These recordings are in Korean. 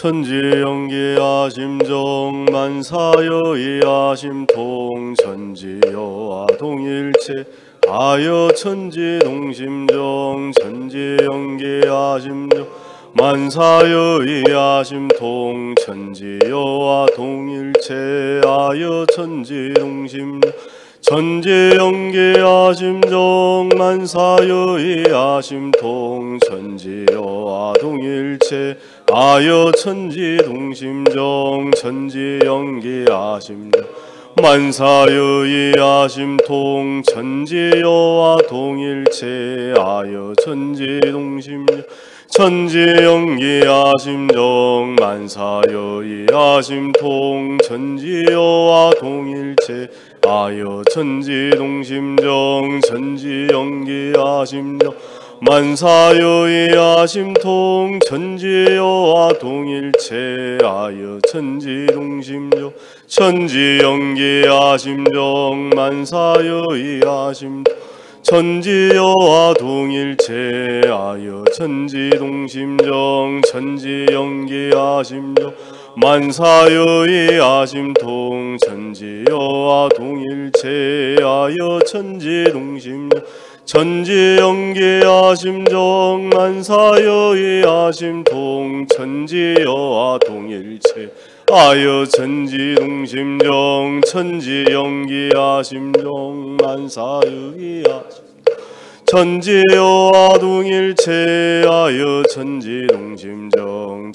천지연기하심정 만사여의하심통 천지여와 동일체 아여 천지동심정 천지연기하심정 만사여의하심통 천지여와 동일체 아여 천지동심정 천지연기하심정 만사여의하심통 천지여와 동일체 아여 천지동심정 천지연기하심정 만사여의하심통 천지여와 동일체 아여 천지동심정 천지연기하심정 만사여의하심통 천지여와 동일체 아여 천지동심정 천지연기하심정 만사여의하심통 천지여와 동일체 아여 천지동심정 천지연기하심정 만사여의하심정 천지여와 동일체 아여 천지동심정 천지연기하심정 만사여의하심통 천지여와 동일체 아여 천지동심정 천지연기하심정 만사여의하심통 천지여와 동일체 아여 천지동심정 천지연기하심정 만사여의하심정 천지여와 동일체 아여 천지동심정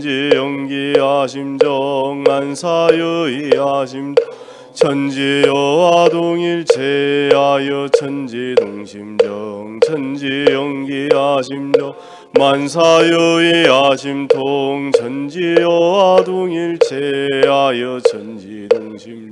천지연기하심정 만사여의하심정 천지여와 동일체 아여 천지동심정 천지연기하심정 만사여의하심통 천지여와 동일체 아여 천지동심정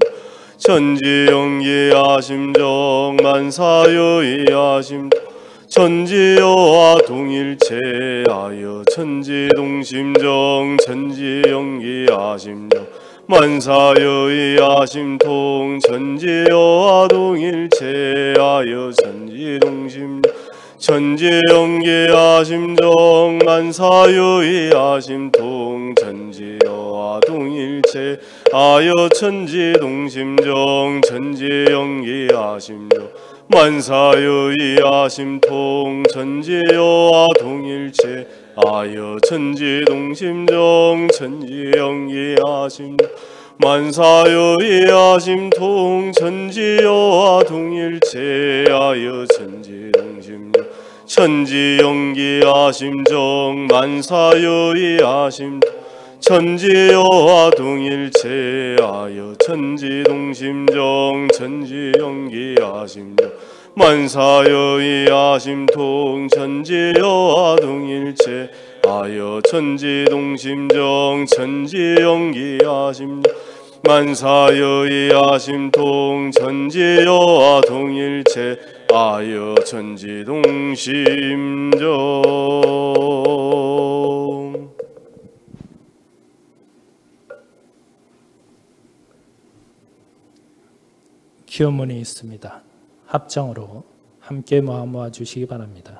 천지연기하심정 만사여의하심정 천지여와 동일체 아여 천지동심정 천지연기하심정 만사여의하심통 천지여와 동일체 아여 천지동심정 천지연기하심정 만사여의하심통 천지여와 동일체 아여 천지동심정 천지연기하심정 만사여의하심통 천지여와 동일체 아여 천지동심정 천지연기하심정 만사여의하심통 천지여와 동일체 아여 천지동심정 천지연기하심정 만사여의하심통 천지여와 동일체 아여 천지동심정 천지연기하심정 만사여의하심통 천지여와 동일체 아여 천지동심정 천지연기하심정 만사여의하심통 천지여와 동일체 아여 천지동심정. 기원문이 있습니다. 합정으로 함께 모아 주시기 바랍니다.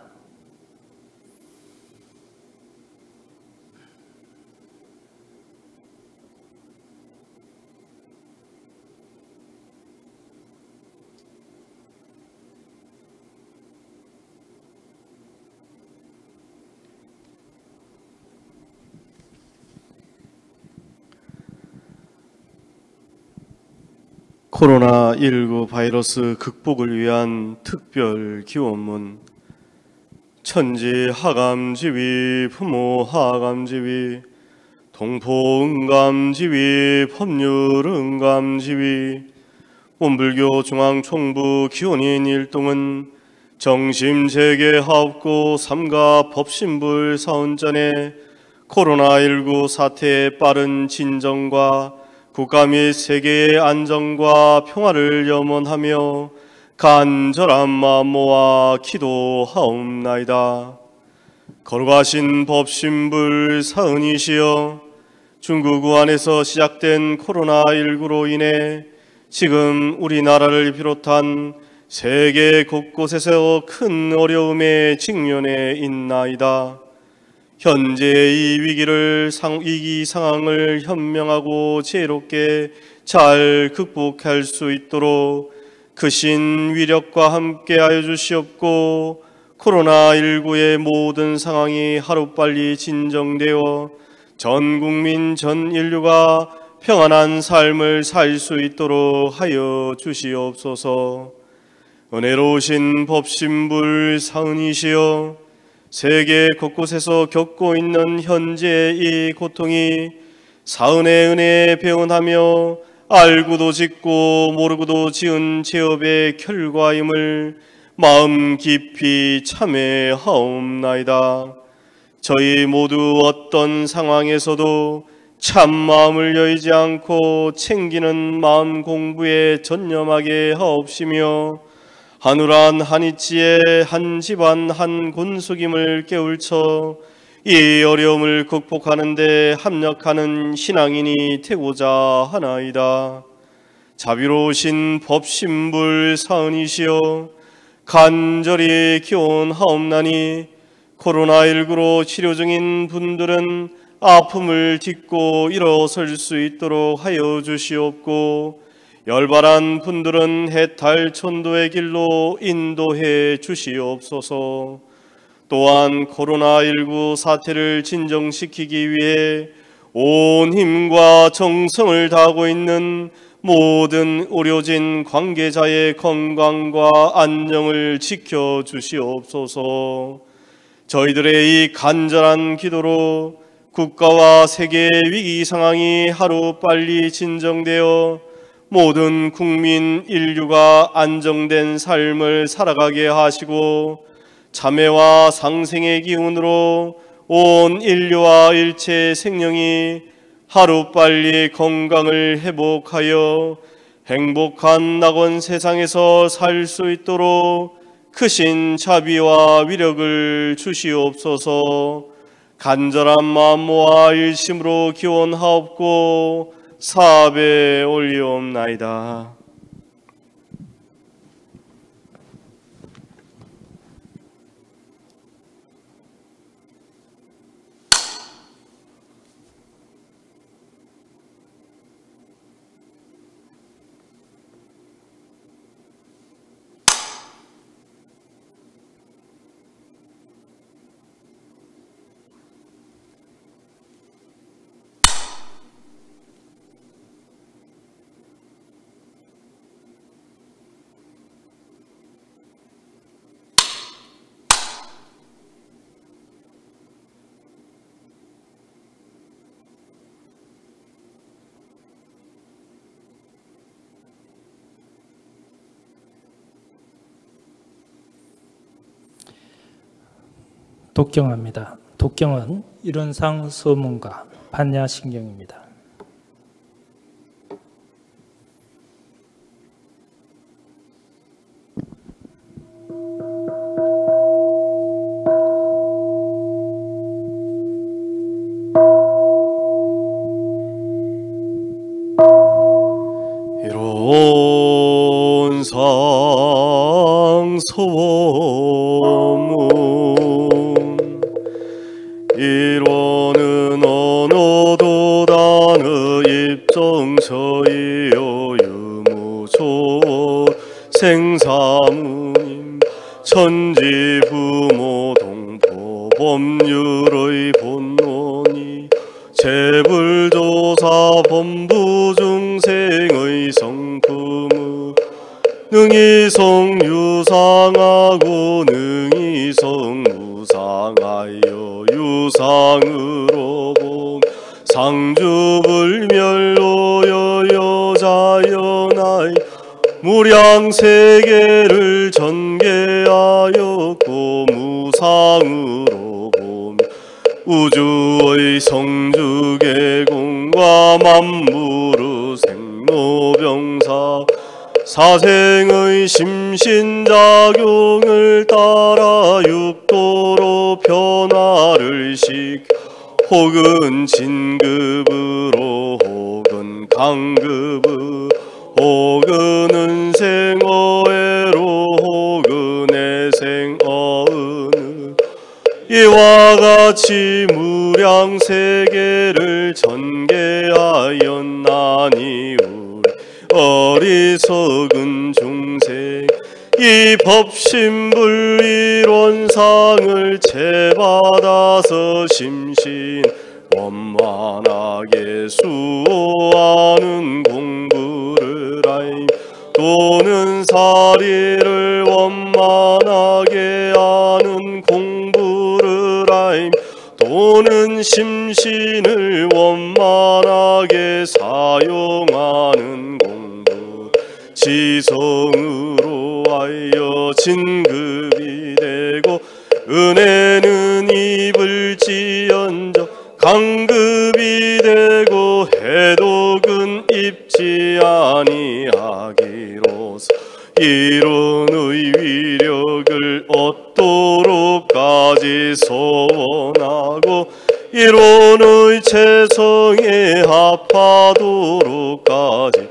코로나19 바이러스 극복을 위한 특별 기원문. 천지 하감지위 부모 하감지위 동포 응감지위 법률 응감지위 원불교 중앙총부 기원인 일동은 정심재개하옵고 삼가 법신불 사원전에 코로나19 사태의 빠른 진정과 국가 및 세계의 안정과 평화를 염원하며 간절한 마음 모아 기도하옵나이다. 거룩하신 법신불 사은이시여, 중국 우한에서 시작된 코로나19로 인해 지금 우리나라를 비롯한 세계 곳곳에서 큰 어려움에 직면해 있나이다. 현재의 위기 상황을 현명하고 지혜롭게 잘 극복할 수 있도록 크신 위력과 함께하여 주시옵고, 코로나19의 모든 상황이 하루빨리 진정되어 전 국민 전 인류가 평안한 삶을 살 수 있도록 하여 주시옵소서. 은혜로우신 법신불 사은이시여, 세계 곳곳에서 겪고 있는 현재의 이 고통이 사은의 은혜에 배운하며 알고도 짓고 모르고도 지은 죄업의 결과임을 마음 깊이 참회하옵나이다. 저희 모두 어떤 상황에서도 참 마음을 여의지 않고 챙기는 마음 공부에 전념하게 하옵시며, 한우란 한이치의 한 집안 한 군속임을 깨울쳐 이 어려움을 극복하는 데 합력하는 신앙인이 되고자 하나이다. 자비로우신 법신불 사은이시여, 간절히 기원하옵나니 코로나19로 치료 중인 분들은 아픔을 딛고 일어설 수 있도록 하여 주시옵고, 열반한 분들은 해탈 천도의 길로 인도해 주시옵소서. 또한 코로나19 사태를 진정시키기 위해 온 힘과 정성을 다하고 있는 모든 의료진 관계자의 건강과 안녕을 지켜주시옵소서. 저희들의 이 간절한 기도로 국가와 세계의 위기 상황이 하루빨리 진정되어 모든 국민 인류가 안정된 삶을 살아가게 하시고, 자매와 상생의 기운으로 온 인류와 일체 생명이 하루빨리 건강을 회복하여 행복한 낙원 세상에서 살 수 있도록 크신 자비와 위력을 주시옵소서. 간절한 마음 모아 일심으로 기원하옵고 사배 올리옵나이다. 독경합니다. 독경은 이론상 소문과 반야신경입니다. 이론상 소문, 이론은 언어도 단어 입정처이요 유무조 생사무임 천지부모 동포 법률의 본론이 재불조사 범부 중생의 성품의 능이성 유상하고 능이성 무상하여 유상으로 봄 상주불멸로 여여자연하여 무량세계를 전개하였고 무상으로 봄 우주의 성주계공과 만물의 생로병사 사생의 심신작용을 따라 육도로 변화를 시켜 혹은 진급으로 혹은 강급으로 혹은 은생어애로 혹은 애생어은 이와 같이 무량 세계를 전개하였나니 우리 어리석은 중생 이 법신불이론상을 채받아서 심신 원만하게 수호하는 공부를 하임 또는 사리를 원만하게 하는 공부를 하임 또는 심신을 원만하게 사용하는 공부 지성으로 하여 진급이 되고 은혜는 입을지언정 강급이 되고 해독은 입지 아니하기로서 이론의 위력을 얻도록까지 소원하고 이론의 체성에 합하도록까지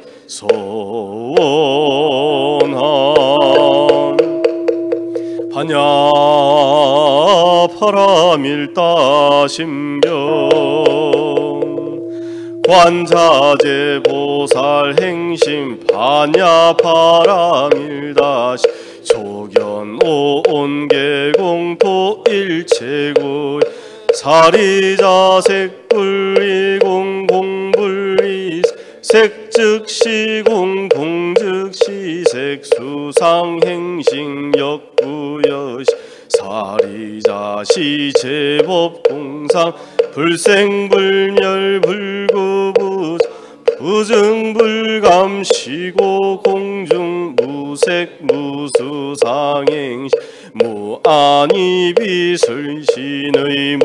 소원함. 반야 파라밀다 신병 관자재 보살 행심 반야 파라밀다 조견 오온계공토 일체고 사리자 색불이공 공불이 색즉시공 공즉시색 수상행식 역부여시 사리자시 제법공상 불생불멸 불구부 부증불감시고 공중 무색 무수상행식 무안이비술신의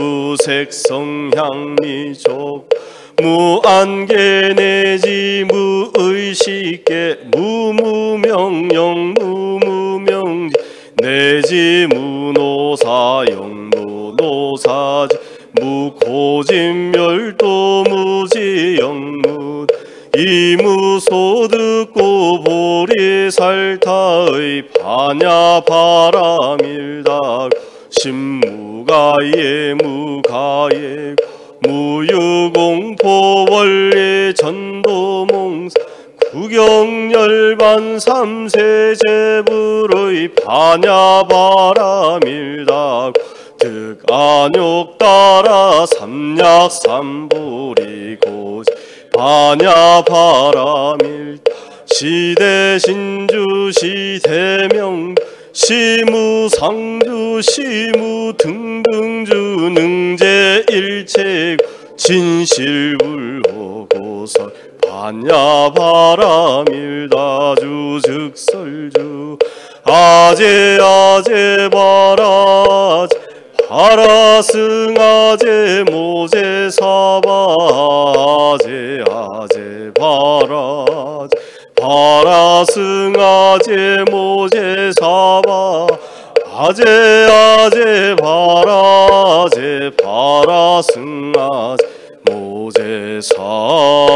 무색성향미족 무안개 내지 무의식계 무무명령 무무명지 내지 무노사영 무노사지 무고진멸도 무지영무 이무소득고 보리살타의 반야바라밀다 신무가예 무가예 무유공포 원리 전도몽사 구경열반 삼세제불의 반야바라밀다 득안욕따라 삼약삼불이고지 반야바라밀 시대신주 시대명 시무상주 시무등등주 능제일체 진실불호고설 반야바라밀다주 즉설주 아제아제 바라제 바라승아제 모제사바제 아제 바라제 바라승아제 모제사바 아제 바라제 바라승아제 모제사